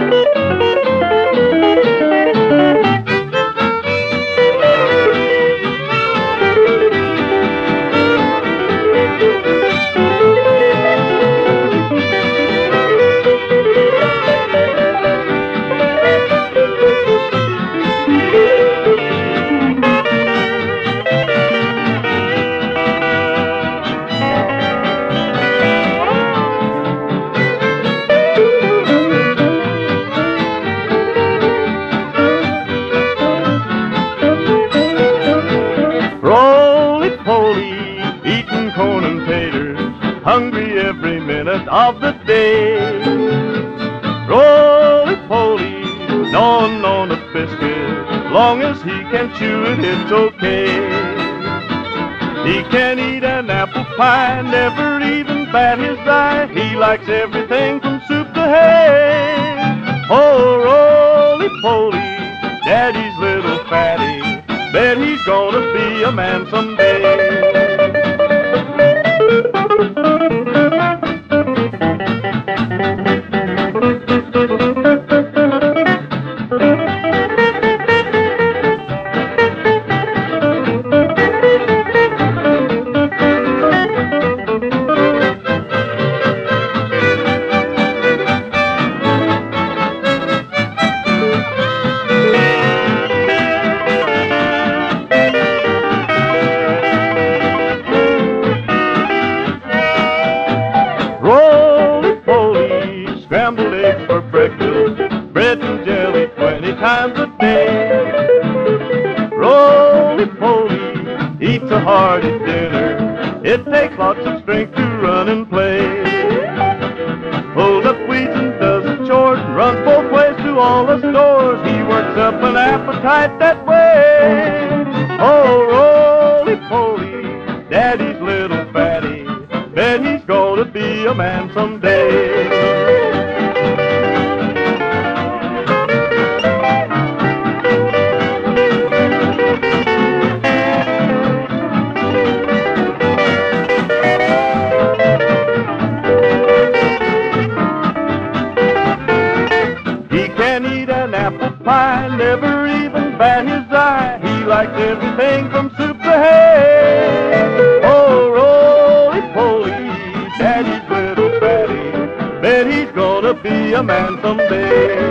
Roly-poly, eating corn and taters, hungry every minute of the day. Roly-poly, gnawing on a biscuit, long as he can chew it, it's okay. He can eat an apple pie, never even bat his eye. He likes everything from soup to hay. Oh, roly-poly, Daddy's little fatty, bet he's gonna be a man someday. Roly-poly, scrambled eggs for breakfast, bread and jelly 20 times a day. Roly-poly, eats a hearty dinner, it takes lots of strength to run and play. Pulls up weeds and does the chores, runs both ways to all the stores. He works up an appetite that way. Oh, roly-poly, Daddy's little fatty, bet he's gonna be a man someday. He can eat an apple pie, never even bat his eye. He likes everything from soup to hay. Oh, roly-poly, Daddy's little fatty, bet he's gonna be a man someday.